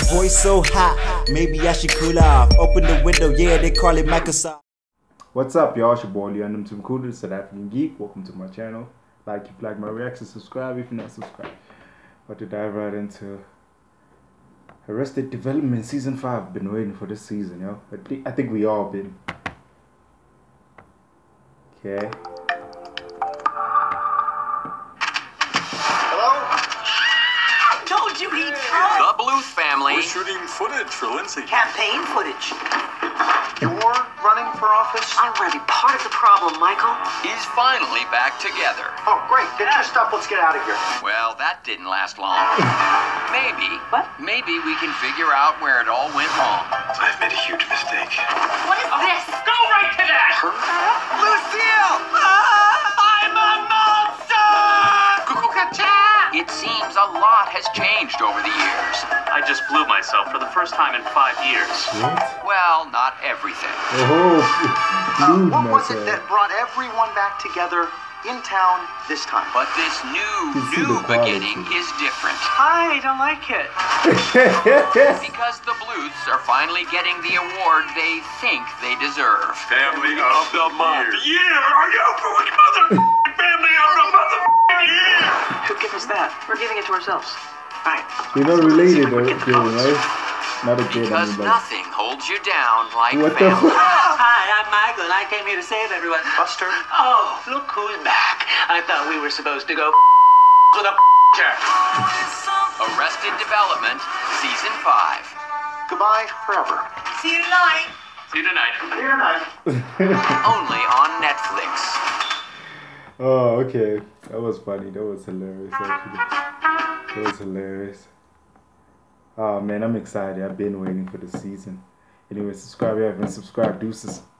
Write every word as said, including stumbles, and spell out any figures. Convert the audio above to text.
boy so hot, maybe I should cool off. Open the window, yeah, they call it Microsoft. What's up, y'all? It's your boy Leon Mtumkudu, South African Geek. Welcome to my channel. Like if you like my reactions, subscribe if you're not subscribed. About to dive right into Arrested Development Season five. Been waiting for this season, yo. I think, I think we all been. Okay. You eat cow? The Bluth family. We're shooting footage for Lindsay. Campaign footage. You're running for office? I want to be part of the problem, Michael. Is finally back together. Oh, great. Get your stuff. Let's get out of here. Well, that didn't last long. Maybe. What? Maybe we can figure out where it all went wrong. I've made a huge mistake. What is this? Go right to that! Her? Lucille! Ah, I'm a monster! It seems a lot has changed over the years. I just blew myself for the first time in five years. What? Well, not everything. Oh, Uh, what was it that brought everyone back together in town this time? But this new, You see new the quality. beginning is different. I don't like it. Because the Bluths are finally getting the award they think they deserve. Family of the month. Yeah, are you fucking mother family of the mother year? Who gives us that? We're giving it to ourselves. Right. You're not related, though, Jay, right? Not a kid, Because anybody. nothing holds you down like What the family. fuck? Hi, I'm Michael, and I came here to save everyone. Buster? Oh, look who's back. I thought we were supposed to go with a church. Arrested Development, Season five. Goodbye forever. See you tonight. See you tonight. See you tonight. Only on Netflix. Oh, okay. That was funny. That was hilarious, actually. That was hilarious. Oh, man, I'm excited. I've been waiting for the season. Anyway, subscribe if you haven't subscribed. Deuces.